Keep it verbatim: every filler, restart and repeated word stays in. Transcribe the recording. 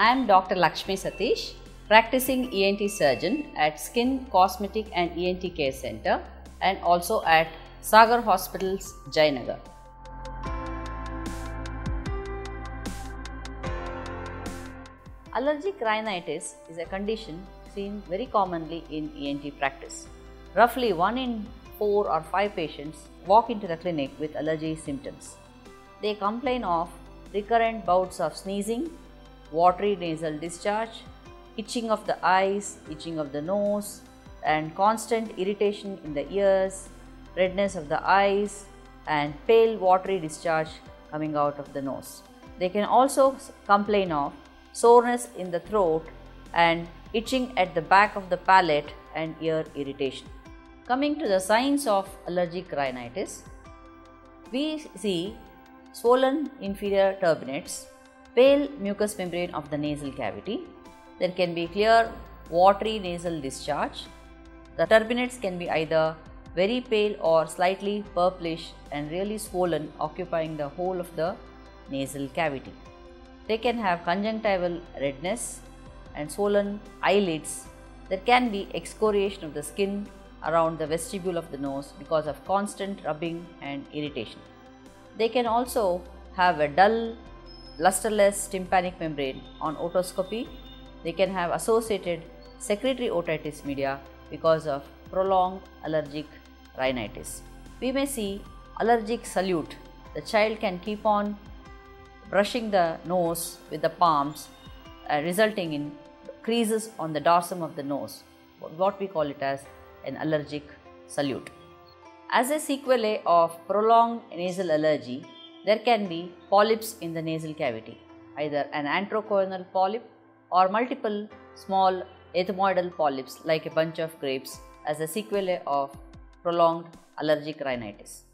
I am Doctor Lakshmi Satish, practicing E N T surgeon at Skin, Cosmetic and E N T Care Center and also at Sagar Hospitals, Jayanagar. Allergic rhinitis is a condition seen very commonly in E N T practice. Roughly one in four or five patients walk into the clinic with allergy symptoms. They complain of recurrent bouts of sneezing, watery nasal discharge, itching of the eyes, itching of the nose, and constant irritation in the ears, redness of the eyes, and pale watery discharge coming out of the nose. They can also complain of soreness in the throat and itching at the back of the palate and ear irritation. Coming to the signs of allergic rhinitis, we see swollen inferior turbinates, pale mucous membrane of the nasal cavity. There can be clear watery nasal discharge. The turbinates can be either very pale or slightly purplish and really swollen, occupying the whole of the nasal cavity. They can have conjunctival redness and swollen eyelids. There can be excoriation of the skin around the vestibule of the nose because of constant rubbing and irritation. They can also have a dull, lusterless tympanic membrane on otoscopy. They can have associated secretory otitis media because of prolonged allergic rhinitis. We may see allergic salute. The child can keep on brushing the nose with the palms, uh, resulting in creases on the dorsum of the nose, what we call it as an allergic salute. As a sequelae of prolonged nasal allergy, there can be polyps in the nasal cavity, either an antrochoanal polyp or multiple small ethmoidal polyps like a bunch of grapes as a sequelae of prolonged allergic rhinitis.